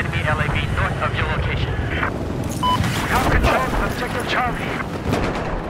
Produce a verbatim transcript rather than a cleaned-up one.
enemy L A V north of your location. We have control of Objective Charlie.